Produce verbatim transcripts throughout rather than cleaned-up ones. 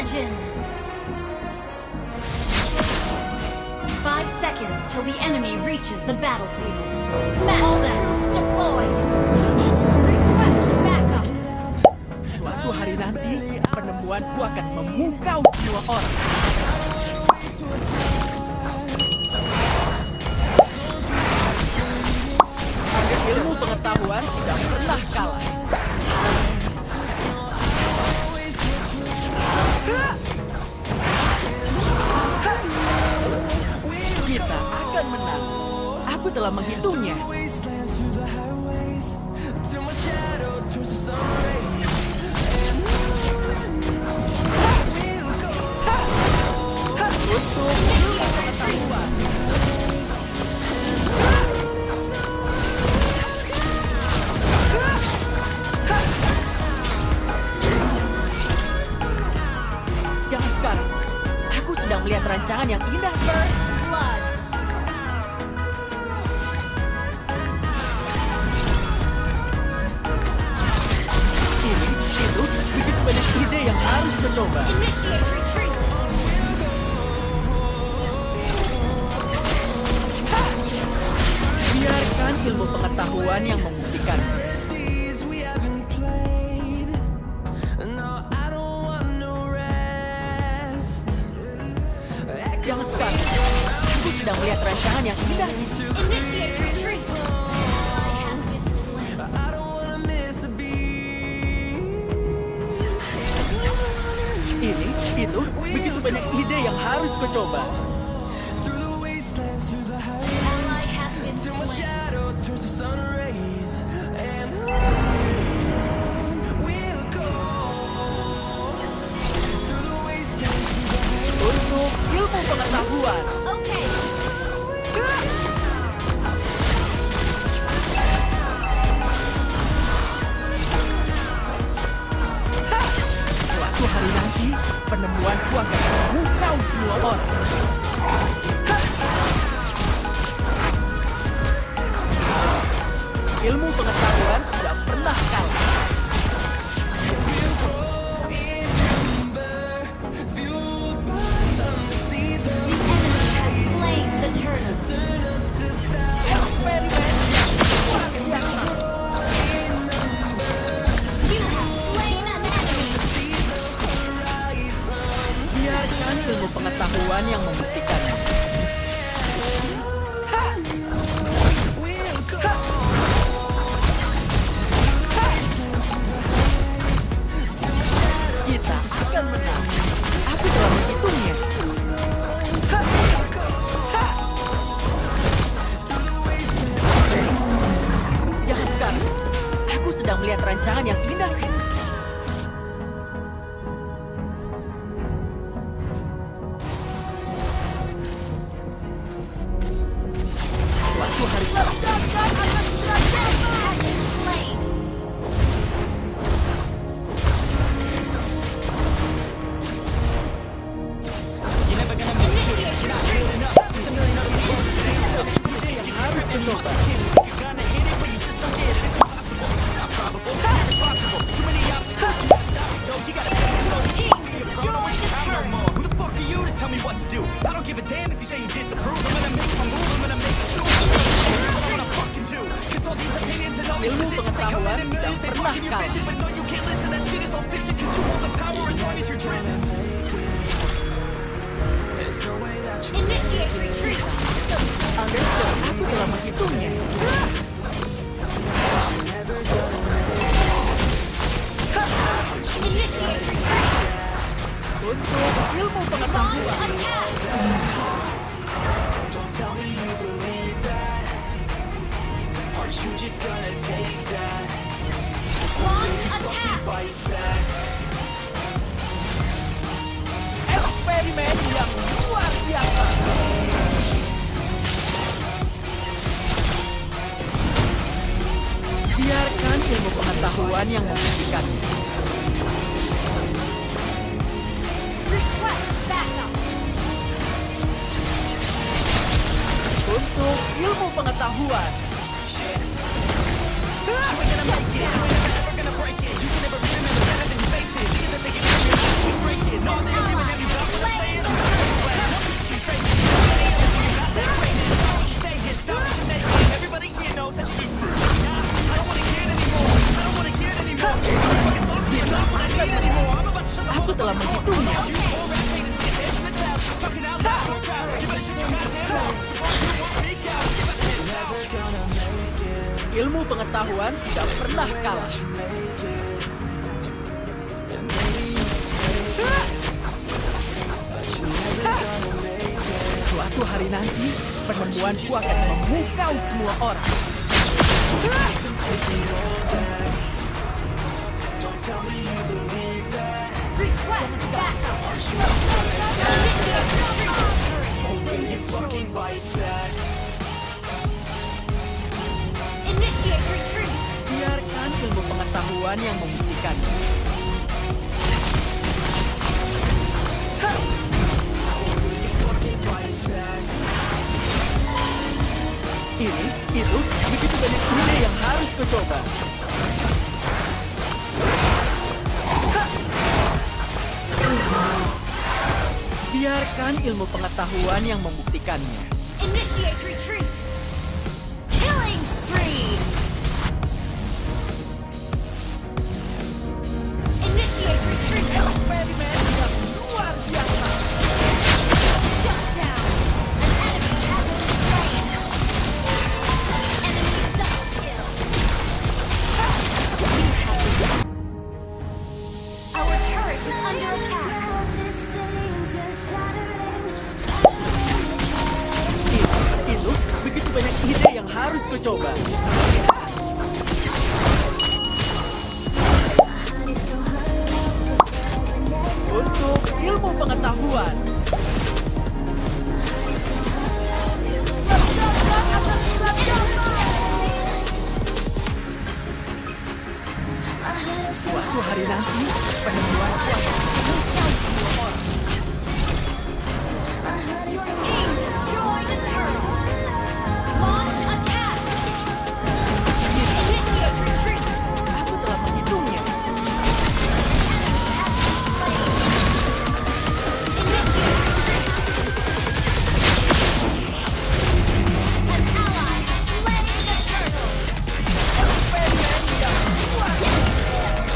Legends! Five seconds till the enemy reaches the battlefield. Smash them! Troops deployed! Request backup! Suatu hari nanti, penemuanku akan memukau semua orang. Ilmu pengetahuan tidak pernah kalah. Kita akan menang. Aku telah menghitungnya. Untuk ilmu pengetahuan. Jangan sekarang. Aku sedang melihat rancangan yang indah. First blood! Ini, itu, begitu banyak ide yang harus dicoba. Initiate retreat! Biarkan ilmu pengetahuan yang membuktikan. Jangan sekarang. Aku sedang melihat rancangan yang indah. Initiate retreat! Ally has been slain. Ini, itu, begitu banyak ide yang harus kucoba. Ally has been slain. Untuk ilmu pengetahuan. Okay. Suatu hari nanti, penemuanku akan memukau semua orang. Ilmu pengetahuan tidak pernah kalah. Slain the turtle. Eksperimen luar biasa. You have slain an enemy. Biarkan ilmu pengetahuan yang membuktikannya. Kita akan menang. Aku telah menghitungnya. Jangan sekarang. Aku sedang melihat rancangan yang indah. Suatu hari Slain. Initiate retreat. harus mencoba. Ilmu pengetahuan tidak pernah kalah. Initiate retreat. Understood, aku telah menghitungnya. Initiate retreat. Untuk ilmu Launch pengetahuan. attack. Launch attack. Eksperimen yang luar biasa. Biarkan ilmu pengetahuan yang membuktikan. Request backup. Untuk ilmu pengetahuan. Shut down. Aku telah menghitungnya. Ilmu pengetahuan tidak pernah kalah. Suatu hari nanti, penemuanku akan memukau semua orang. Request backup. Initiate retreat. Biarkan ilmu pengetahuan yang membuktikannya. Ini, itu, begitu banyak ide yang harus kau coba. Biarkan ilmu pengetahuan yang membuktikannya. Initiate retreat. Killing spree. Initiate retreat. Eksperimen yang luar biasa. Shut down. An enemy has been slain. Enemy double kill. Our turret is under attack. Itu, begitu banyak ide yang harus kau coba. Untuk ilmu pengetahuan. Suatu hari nanti, penemuanku akan memukau semua orang. Your team destroyed a turret. Launch attack. Initiate retreat. Aku telah menghitungnya. Initiate retreat. An ally has slain the turtle. Eksperimen yang luar biasa.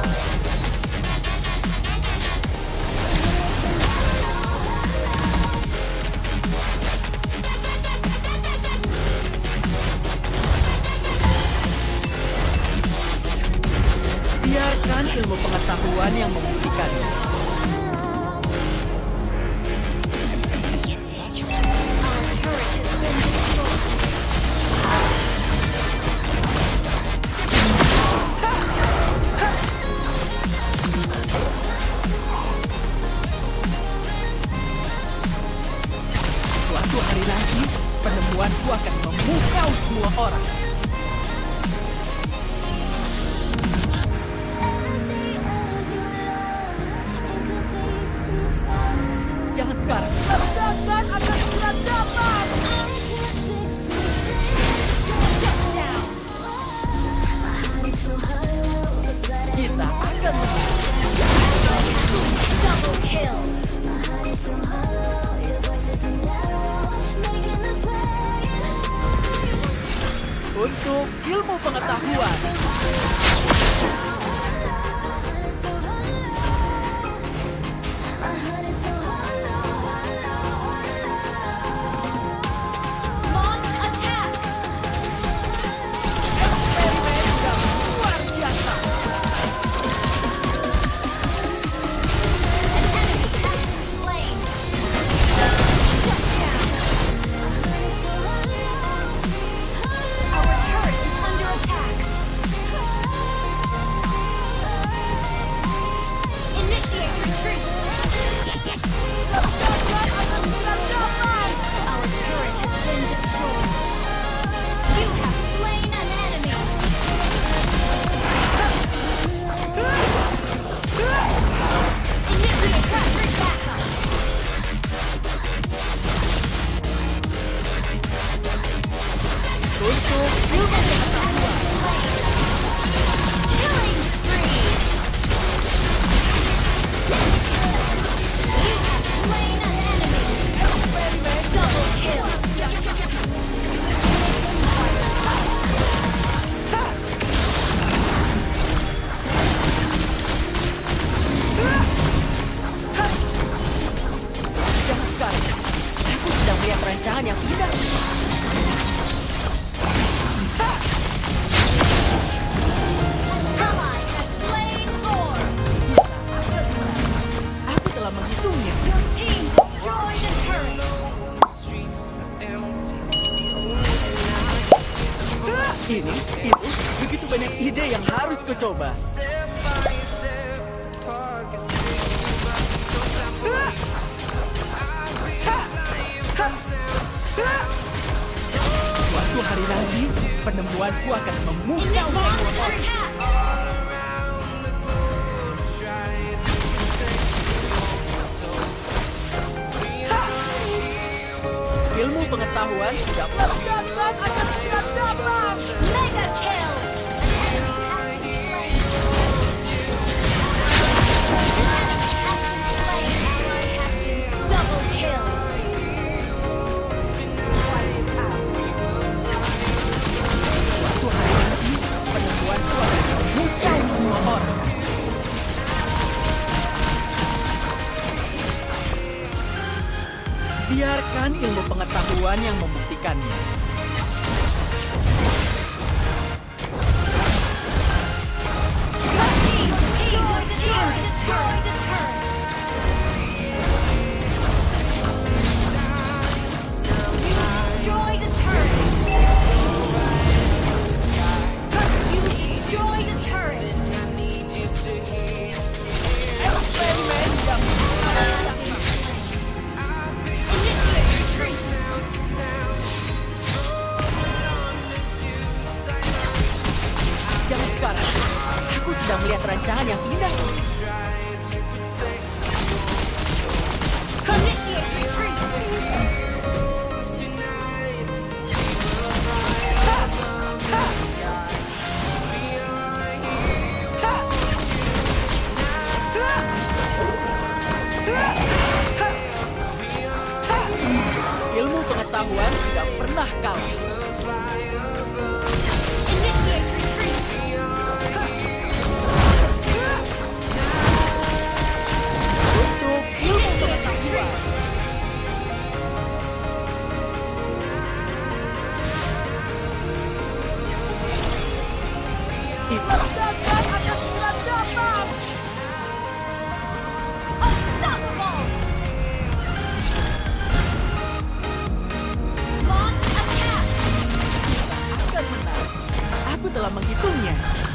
Biarkan ilmu pengetahuan yang membuktikannya. Our turret has been destroyed. Suatu hari nanti, penemuanku akan memukau semua orang. Jangan sekarang. Ledakan akan segera dapat. Shut down. Kita akan menang. Double kill. Untuk ilmu pengetahuan. Launch attack. Eksperimen yang luar biasa. An enemy has been slain. Shut down. Our turret is under attack. Initiate retreat. Our turret has been destroyed. You have slain an enemy. Initiate retreat backup. Untuk ilmu pengetahuan. Killing spree. rancangan yang indah. Ally has slain Thor. Aku telah menghitungnya. Your team destroyed a turret. Ini, itu, begitu banyak ide yang harus kucoba. Suatu hari nanti, penemuanku akan memukau Initiate attack. ilmu pengetahuan tidak datang akan siap datang. Mega kill. An enemy has been slain. An enemy has been slain. Ally has been double kill. Wiped out. Suatu hari nanti, penemuanku akan memukau semua orang. Biarkan ilmu pengetahuan yang membuktikannya. Team destroyed destroyed the turret. You destroyed a turret. You destroyed a turret. Eksperimen yang Initiate retreat. jangan sekarang. Aku sedang melihat rancangan yang indah. Initiate retreat. Ilmu pengetahuan tidak pernah kalah. Initiate retreat. Untuk ilmu Initiate pengetahuan. retreat. Ledakan akan segera datang. Unstoppable. Launch attack. Akan menang. Aku telah menghitungnya.